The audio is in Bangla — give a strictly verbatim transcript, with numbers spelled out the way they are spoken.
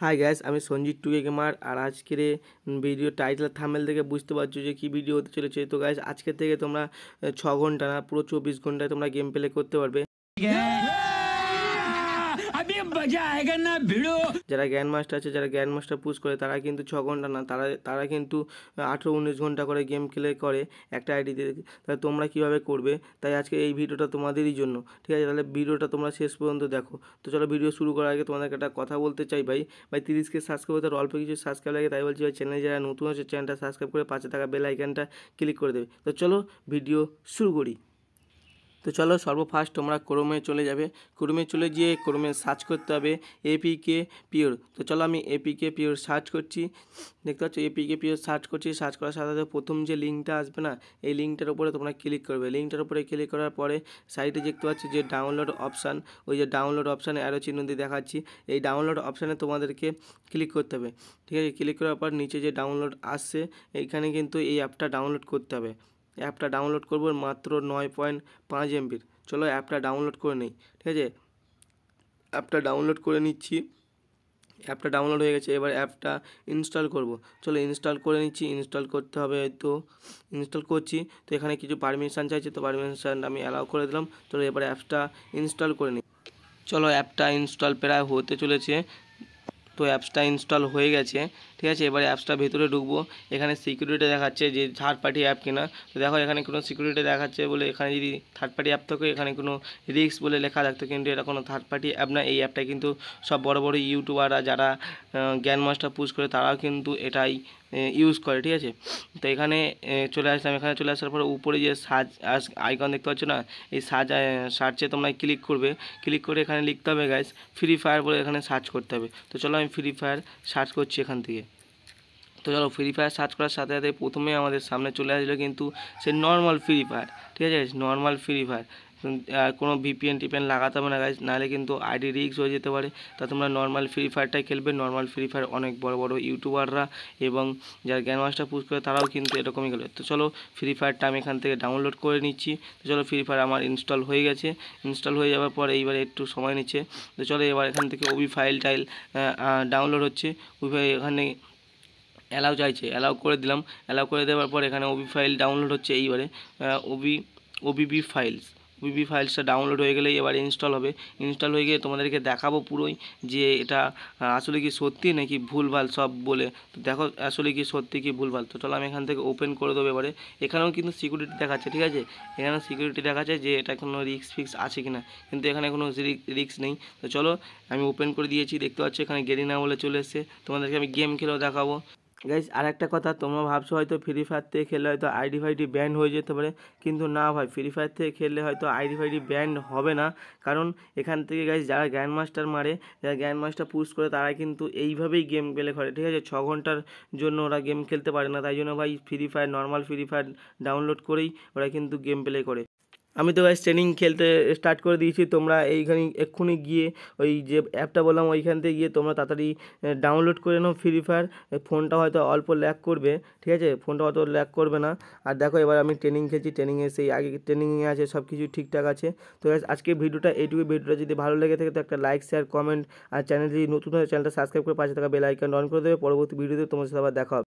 হাই গাইস, আমি সঞ্জিত টুকে গেমার। আর আজকের ভিডিও টাইটেল থাম্বনেল থেকে বুঝতে পারছো যে কী ভিডিও হতে চলেছে। তো গাইস, আজকে থেকে তোমরা ছ ঘন্টা না পুরো চব্বিশ ঘন্টায় তোমরা গেম প্লে করতে পারবে। যারা গ্র্যান্ড মাস্টার আছে, যারা গ্র্যান্ড মাস্টার পুশ করে, তারা কিন্তু ছ ঘন্টা না, তারা তারা কিন্তু আঠেরো উনিশ ঘন্টা করে গেম প্লে করে একটা আইডিতে। তাহলে তোমরা কীভাবে করবে, তাই আজকে এই ভিডিওটা তোমাদেরই জন্য, ঠিক আছে? তাহলে ভিডিওটা তোমরা শেষ পর্যন্ত দেখো। তো চলো, ভিডিও শুরু করার আগে তোমাদেরকে একটা কথা বলতে চাই ভাই ভাই তিরিশকে সাবস্ক্রাইব করতে অল্প কিছু সাবস্ক্রাইব লাগে, তাই বলছি ভাই, চ্যানেলে যারা নতুন আছে চ্যানেলটা সাবস্ক্রাইব করে পাশে থাকা বেল আইকনটা ক্লিক করে দেবে। তো চলো ভিডিও শুরু করি। তো চলো, সর্বফার্স্ট তোমরা ক্রোমে চলে যাবে। ক্রোমে চলে গিয়ে ক্রোমে সার্চ করতে হবে এপিকে পিওর। তো চলো, আমি এপিকে পিওর সার্চ করছি। দেখতে পাচ্ছ এপিকে পিওর সার্চ করছি। সার্চ করার সাথে সাথে প্রথম যে লিঙ্কটা আসবে না, এই লিঙ্কটার উপরে তোমরা ক্লিক করবে। লিঙ্কটার উপরে ক্লিক করার পরে সাইডে দেখতে পাচ্ছি যে ডাউনলোড অপশান, ওই যে ডাউনলোড অপশানে অ্যারো চিহ্ন দিয়ে দেখাচ্ছি, এই ডাউনলোড অপশানে তোমাদেরকে ক্লিক করতে হবে। ঠিক আছে, ক্লিক করার পর নিচে যে ডাউনলোড আসছে, এইখানে কিন্তু এই অ্যাপটা ডাউনলোড করতে হবে। অ্যাপটা ডাউনলোড করবো মাত্র নয় পয়েন্ট পাঁচ এমবির। চলো অ্যাপটা ডাউনলোড করে নিই। ঠিক আছে, অ্যাপটা ডাউনলোড করে নিচ্ছি। অ্যাপটা ডাউনলোড হয়ে গেছে, এবার অ্যাপটা ইনস্টল করব। চলো ইনস্টল করে নিচ্ছি। ইনস্টল করতে হবে, তো ইনস্টল করছি। তো এখানে কিছু পারমিশন চাইছে, তো পারমিশন আমি অ্যালাউ করে দিলাম। চলো এবার অ্যাপটা ইনস্টল করে নিই। চলো অ্যাপটা ইনস্টল প্রায় হতে চলেছে। তো অ্যাপসটা ইনস্টল হয়ে গেছে। ঠিক আছে, এবারে অ্যাপসটা ভেতরে ঢুকবো। এখানে সিকিউরিটি দেখাচ্ছে যে থার্ড পার্টি অ্যাপ কিনা। তো দেখো এখানে কোনো সিকিউরিটি দেখাচ্ছে বলে, এখানে যদি থার্ড পার্টি অ্যাপ থাকে এখানে কোনো রিস্ক বলে লেখা থাকতো, কিন্তু এটা কোনো থার্ড পার্টি অ্যাপ না। এই অ্যাপটা কিন্তু সব বড় বড় ইউটিউবাররা যারা গ্র্যান্ড মাস্টার পুশ করে তারাও কিন্তু এটাই ইউজ করে। ঠিক আছে, তো এখানে চলে আসলাম। এখানে চলে আসার পরে উপরে যে সার্চ আইকন দেখতে পাচ্ছ না, এই সার্চ সার্চে তোমরা ক্লিক করবে। ক্লিক করে এখানে লিখতে হবে গাইস ফ্রি ফায়ার বলে, এখানে সার্চ করতে হবে। তো চলো আমি ফ্রি ফায়ার সার্চ করছি এখান থেকে। তো চলো ফ্রি ফায়ার সার্চ করার সাথে সাথে প্রথমে আমাদের সামনে চলে আসলো কিন্তু সে নর্মাল ফ্রি ফায়ার। ঠিক আছে, নর্মাল ফ্রি ফায়ার, আর কোনো ভিপিএন টিপিএন লাগাতে হবে না গাইজ, নাহলে কিন্তু আইডি রিস্ক হয়ে যেতে পারে। তা তোমরা নর্মাল ফ্রি ফায়ারটাই খেলবে। নর্মাল ফ্রি ফায়ার অনেক বড় বড় ইউটিউবাররা এবং যারা গ্র্যান্ড মাস্টার পুশ করে তারাও কিন্তু এরকমই খেলে। তো চলো ফ্রি ফায়ারটা আমি এখান থেকে ডাউনলোড করে নিচ্ছি। তো চলো ফ্রি ফায়ার আমার ইনস্টল হয়ে গেছে। ইনস্টল হয়ে যাওয়ার পর এইবারে একটু সময় নিচ্ছে। তো চলো এবার এখান থেকে ওবি ফাইল টাইল ডাউনলোড হচ্ছে। ওবি এখানে অ্যালাউ চাইছে, অ্যালাউ করে দিলাম। অ্যালাউ করে দেওয়ার পর এখানে ওবি ফাইল ডাউনলোড হচ্ছে। এইবারে ওবি ওবিবি ফাইলস ওবিবি ফাইলসটা ডাউনলোড হয়ে গেলেই এবার ইনস্টল হবে। ইনস্টল হয়ে গিয়ে তোমাদেরকে দেখাবো পুরোই যে এটা আসলে কি সত্যি নাকি ভুলভাল সব বলে। তো দেখো আসলে কি সত্যি কি ভুলভাল। তো চলো আমি এখান থেকে ওপেন করে দেবো এবারে। এখানেও কিন্তু সিকিউরিটি দেখাচ্ছে। ঠিক আছে, এখানে সিকিউরিটি দেখাচ্ছে যে এটা কোনো রিস্ক ফিক্স আছে কিনা, কিন্তু এখানে কোনো রিস্ক নেই। তো চলো আমি ওপেন করে দিয়েছি। দেখতে পাচ্ছ এখানে গেরিনা বলে চলে এসছে। তোমাদেরকে আমি গেম খেলেও দেখাবো। গাইজ আর একটা কথা, তোমরা ভাবছো হয়তো ফ্রি ফায়ার থেকে খেললে হয়তো আইডি ফাইডি ব্যান্ড হয়ে যেতে পারে, কিন্তু না ভাই, ফ্রি ফায়ার থেকে খেললে হয়তো আইডি ফাইডি ব্যান্ড হবে না। কারণ এখান থেকে গাইজ যারা গ্র্যান্ড মাস্টার মারে, যারা গ্র্যান্ড মাস্টার পুশ করে, তারা কিন্তু এইভাবেই গেম প্লে করে। ঠিক আছে, ছ ঘন্টার জন্য ওরা গেম খেলতে পারে না, তাই জন্য ভাই free fire normal free fire download করেই ওরা কিন্তু গেম প্লে করে। আমি তো গাইস ট্রেনিং খেলতে স্টার্ট করে দিয়েছি। তোমরা এইখানে এক্ষুনি গিয়ে ওই যে অ্যাপটা বললাম ওইখান থেকে গিয়ে তোমরা তাড়াতাড়ি ডাউনলোড করে নাও ফ্রি ফায়ার। ফোনটা হয়তো অল্প ল্যাগ করবে, ঠিক আছে, ফোনটা অত ল্যাগ করবে না। আর দেখো এবার আমি ট্রেনিং খেলছি। ট্রেনিংয়ে সেই আগে ট্রেনিংয়ে আছে, সব কিছু ঠিকঠাক আছে। তো গাইস আজকে ভিডিওটা এইটুকু। ভিডিওটা যদি ভালো লেগে থাকে তো একটা লাইক শেয়ার কমেন্ট, আর চ্যানেল যদি নতুন হয় চ্যানেলটা সাবস্ক্রাইব করে পাশে থাকা বেল আইকন অন করে দেবে। পরবর্তী ভিডিওতে তোমার সাথে আবার দেখা হবে।